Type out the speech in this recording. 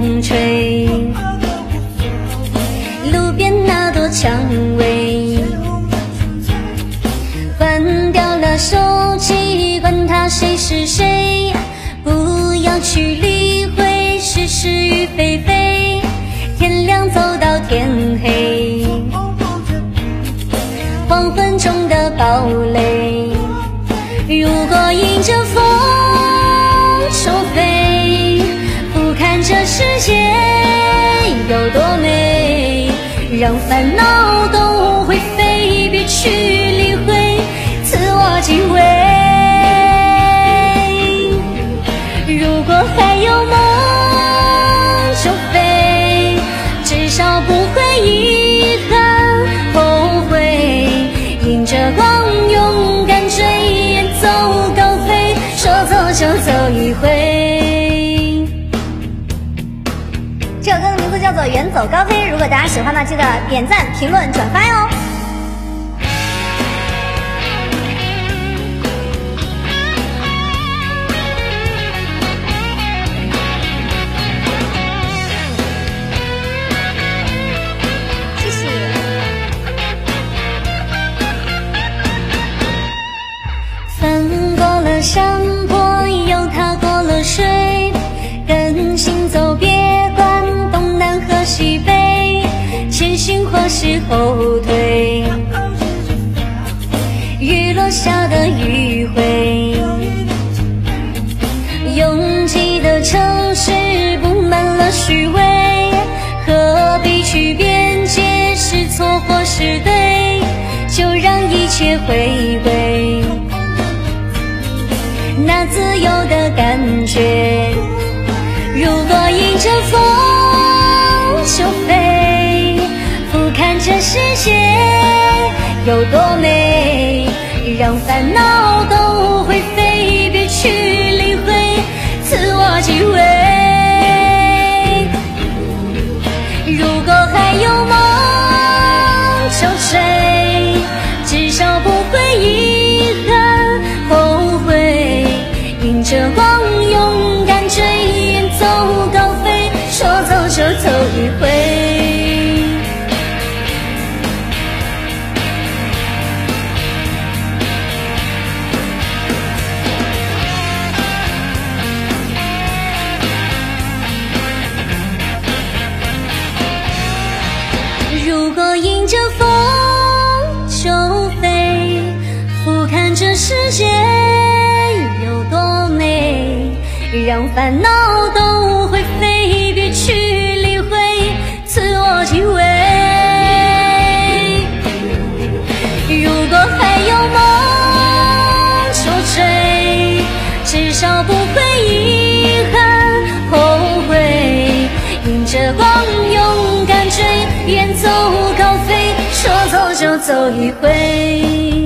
风吹，路边那朵蔷薇，关掉了手机，管他谁是谁，不要去理会是是与非非，天亮走到天黑，黄昏中的堡垒，如果迎着风就飞，俯瞰这世界有多美，让烦恼都灰飞，别去理会自我敬畏。如果还有梦就飞，至少不会遗憾后悔，迎着光勇敢追，远走高飞，说走就走一回。这首歌的名字叫做《远走高飞》，如果大家喜欢呢，记得点赞、评论、转发哟。谢谢。翻过了山坡，又踏过了水，跟行走别管东南和西北，前行或是后退，日落下的余晖，拥挤的城市布满了虚伪，何必去辩解是错或是对，就让一切回归那自由的感觉。如果迎着风就飞，俯瞰这世界有多美，让烦恼都灰飞，别去理会自我敬畏。如果还有梦就追，至少不会遗憾后悔，迎着光勇敢追，远走高飞，说走就走一回。如果迎着风就飞，俯瞰这世界有多美，让烦恼都灰飞，别去理会自我敬畏。如果还有梦就追，至少不会遗憾后悔，迎着光勇敢追，远走高飞，说走就走一回。